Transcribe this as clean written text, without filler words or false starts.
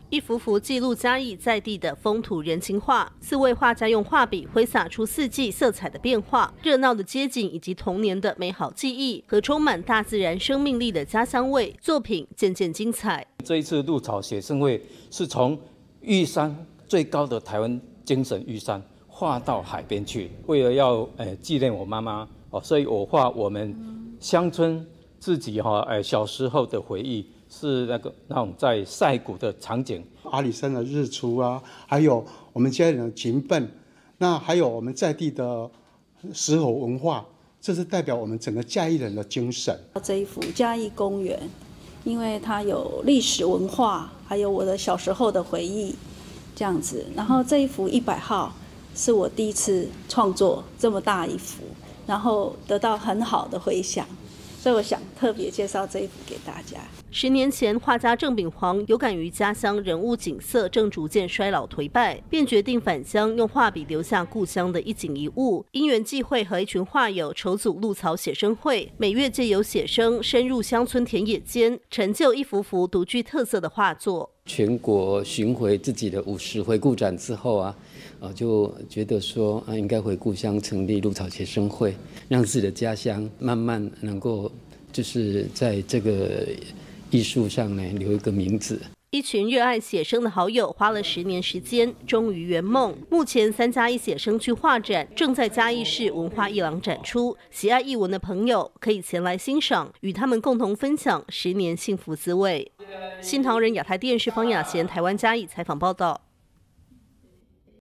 一幅幅记录嘉义在地的风土人情画。4位画家用画笔挥洒出四季色彩的变化、热闹的街景以及童年的美好记忆和充满大自然生命力的家乡味，作品渐渐精彩。 这一次鹿草写生会是从玉山最高的台湾精神玉山画到海边去，为了要纪念我妈妈哦，所以我画我们乡村自己小时候的回忆，是那种在晒谷的场景， 阿里山的日出啊，还有我们家人的勤奋，那还有我们在地的石猴文化，这是代表我们整个嘉义人的精神。 这一幅嘉义公园，因为它有历史文化，还有我的小时候的回忆，这样子。然后这一幅100号是我第一次创作这么大一幅，然后得到很好的回响，所以我想特别介绍这一幅给大家。 10年前，画家郑秉煌有感于家乡人物景色正逐渐衰老颓败，便决定返乡，用画笔留下故乡的一景一物。因缘际会，和一群画友筹组鹿草写生会，每月借由写生深入乡村田野间，成就一幅幅独具特色的画作。 全国巡回自己的50回顾展之后就觉得说应该回故乡成立鹿草写生会，让自己的家乡慢慢能够就是在这个艺术上呢留一个名字。 一群热爱写生的好友花了10年时间，终于圆梦。目前3+1写生区画展正在嘉义市文化艺廊展出，喜爱艺文的朋友可以前来欣赏，与他们共同分享10年幸福滋味。新唐人亚太电视方雅贤台湾嘉义采访报道。